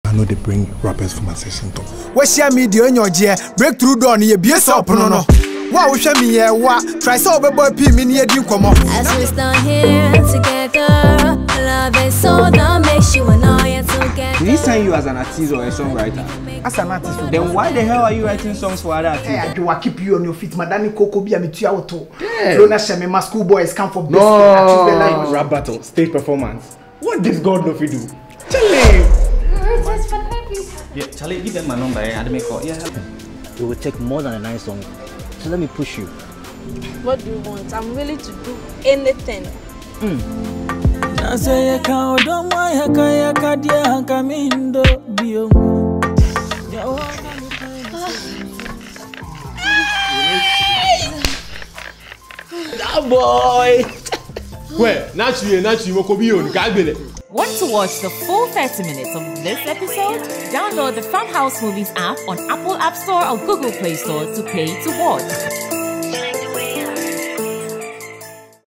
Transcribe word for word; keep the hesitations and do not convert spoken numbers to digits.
I know they bring rappers from my session top. What's your media in your gear? Breakthrough door near B S up no no. Wow, show me here what? Try so boy P me near you come up. As we stand here together, love is so that makes you and I together. Did he sign you as an artist or a songwriter? As an artist. Then why the hell are you writing songs for other artists? Hey, I do I keep you on your feet, Madani Coco be a me auto. Flona Shame, my school boys come for business. No, rap battle, stage performance. What does God know if you do? Charlie! Yeah, Charlie, give them my number and make call. Yeah, help him. It will take more than a nice song. So let me push you. What do you want? I'm willing to do anything. Mm. That boy! Well, not you, not you, Want to watch the full thirty minutes of this episode? Download the Farmhouse Movies app on Apple App Store or Google Play Store to pay to watch.